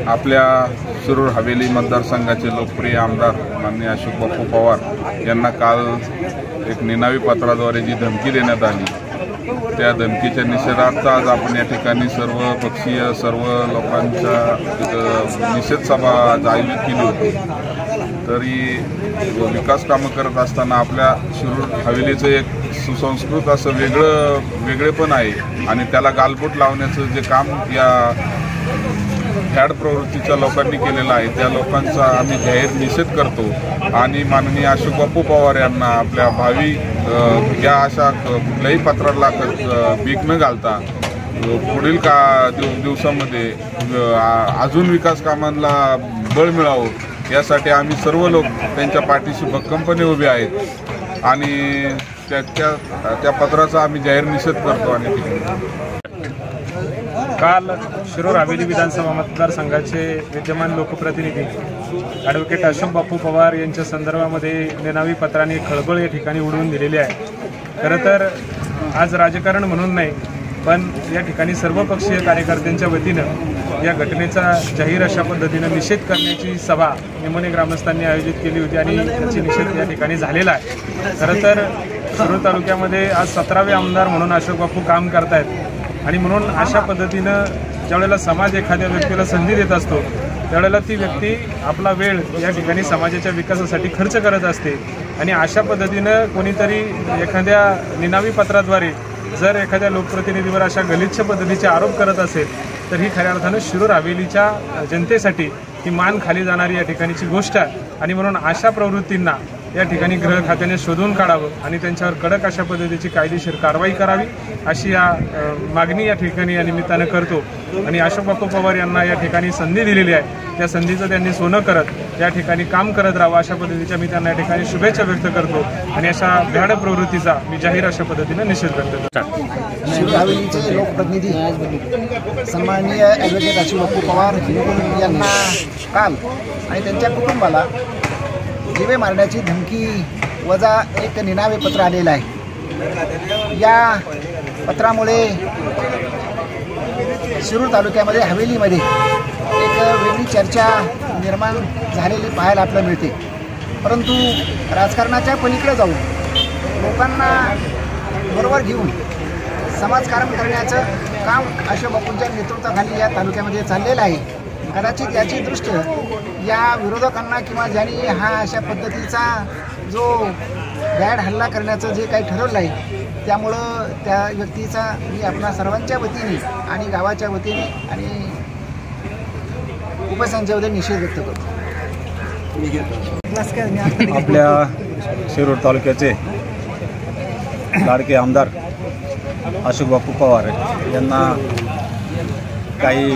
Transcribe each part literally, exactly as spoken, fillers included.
आपल्या शिरूर हवेली मतदारसंघाचे लोकप्रिय आमदार माननीय अशोक बापू पवार यांना काल एक निनावी पत्राद्वारे जी धमकी देण्यात आली, त्या धमकीच्या निषेधार्थ आज आपण या ठिकाणी सर्व पक्षीय सर्व लोकांच्या निषेध सभा आज आयोजित केली होती। तरी विकास कामं करत असताना आपल्या शिरूर हवेलीचं एक सुसंस्कृत असं वेगळं वेगळेपण आहे आणि त्याला गालबोट लावण्याचं जे काम या फॅड प्रवृत्तीच्या लोकांनी केलेलं आहे, त्या लोकांचा आम्ही जाहीर निषेध करतो आणि माननीय अशोक बापू पवार यांना आपल्या भावी या अशा कुठल्याही पत्राला बीक न घालता पुढील का दिव दिवसामध्ये अजून विकास कामांना बळ मिळावं यासाठी आम्ही सर्व लोक त्यांच्या पाठीशी भक्कमपणे उभे आहेत आणि त्या त्या त्या पत्राचा आम्ही जाहीर निषेध करतो। आणि काल शिरूर हवेली विधानसभा मतदारसंघाचे विद्यमान लोकप्रतिनिधी ॲडव्होकेट अशोक बापू पवार यांच्या संदर्भामध्ये निनावी पत्राने खळबळ या ठिकाणी उडवून दिलेली आहे। खरं तर आज राजकारण म्हणून नाही, पण या ठिकाणी सर्वपक्षीय कार्यकर्त्यांच्या वतीनं या घटनेचा जाहीर अशा पद्धतीनं निषेध करण्याची सभा निमोणे ग्रामस्थांनी आयोजित केली होती आणि त्याची निषेध या ठिकाणी झालेला आहे। खरं तर शिरूर तालुक्यामध्ये आज सतरावे आमदार म्हणून अशोक बापू काम करत आहेत आणि म्हणून अशा पद्धतीनं ज्यावेळेला समाज एखाद्या व्यक्तीला संधी देत असतो त्यावेळेला ती व्यक्ती आपला वेळ या ठिकाणी समाजाच्या विकासासाठी खर्च करत असते आणि अशा पद्धतीनं कोणीतरी एखाद्या निनावी पत्राद्वारे जर एखाद्या लोकप्रतिनिधीवर अशा गलिच्छ पद्धतीचे आरोप करत असेल तर ही खऱ्या अर्थानं शिरूर हवेलीच्या जनतेसाठी ही मान खाली जाणारी या ठिकाणीची गोष्ट आहे आणि म्हणून अशा प्रवृत्तींना या ठिकाणी गृह खात्याने शोधून काढावं आणि त्यांच्यावर कडक अशा पद्धतीची कायदेशीर कारवाई करावी अशी या मागणी या ठिकाणी या निमित्तानं करतो आणि अशोक बापू पवार यांना या ठिकाणी संधी दिलेली आहे, त्या संधीचं त्यांनी सोनं करत या ठिकाणी काम करत राहावं अशा पद्धतीच्या मी त्यांना या ठिकाणी शुभेच्छा व्यक्त करतो आणि अशा भ्याड प्रवृत्तीचा मी जाहीर अशा पद्धतीने निषेध करतो। शिरूर हवेलीचे लोकप्रतिनिधी सन्माननीय ॲडव्होकेट अशोक बापू पवार यांना काल आणि त्यांच्या कुटुंबाला जीवे मारण्याची धमकी वजा एक निनावे पत्र आलेलं आहे। या पत्रामुळे शिरूर तालुक्यामध्ये हवेलीमध्ये एक वेगळी चर्चा निर्माण झालेली पाहायला आपल्याला मिळते, परंतु राजकारणाच्या पलीकडे जाऊन लोकांना बरोबर घेऊन समाजकारण करण्याचं काम अशोक बापूंच्या नेतृत्वाखाली या तालुक्यामध्ये चाललेलं आहे। कदाचित याची दृष्टी या विरोधकांना किंवा ज्यांनी हा अशा पद्धतीचा जो बॅड हल्ला करण्याचं जे काही ठरवलं आहे त्यामुळं त्या व्यक्तीचा मी आपल्या सर्वांच्या वतीने आणि गावाच्या वतीने आणि उपसंचाच्या वतीने निषेध व्यक्त करतो। आपल्या शिरूर तालुक्याचे लाडके आमदार अशोक बापू पवार यांना काही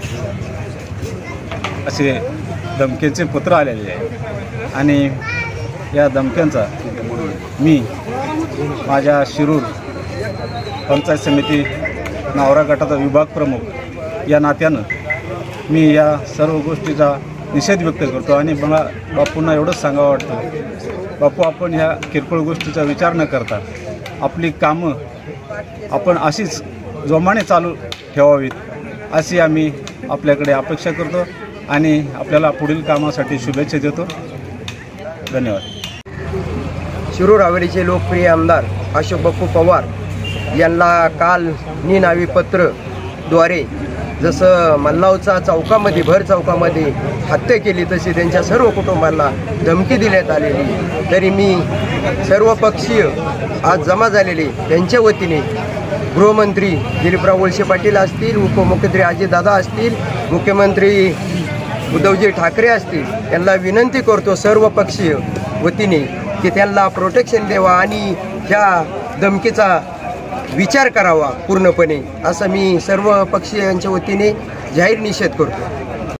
असे धमक्यांचे पत्र आलेले आहे आणि या धमक्यांचा मी माझ्या शिरूर पंचायत समिती नावरा गटाचा विभाग प्रमुख या नात्यानं मी या सर्व गोष्टीचा निषेध व्यक्त करतो आणि मला बापूंना एवढंच सांगावं वाटतं, बापू आपण ह्या किरकोळ गोष्टीचा विचार न करता आपली कामं आपण अशीच जोमाने चालू ठेवावीत अशी आम्ही आपल्याकडे अपेक्षा करतो आणि आपल्याला पुढील कामासाठी शुभेच्छा देतो। धन्यवाद। शिरूर हवेलीचे लोकप्रिय आमदार अशोक बापू पवार यांना काल निनावी पत्रद्वारे जसं मल्लावचा चौकामध्ये भर चौकामध्ये हत्या केली तशी त्यांच्या सर्व कुटुंबांना धमकी देण्यात आलेली, तरी मी सर्व पक्षीय आज जमा झालेले त्यांच्या वतीने गृहमंत्री दिलीपराव वळसे पाटील असतील, उपमुख्यमंत्री अजितदादा असतील, मुख्यमंत्री उद्धवजी ठाकरे असतील यांना विनंती करतो सर्व पक्षीय वतीने की त्यांना प्रोटेक्शन द्यावा आणि ह्या धमकीचा विचार करावा पूर्णपणे असं मी सर्व पक्षीयांच्या वतीने जाहीर निषेध करतो।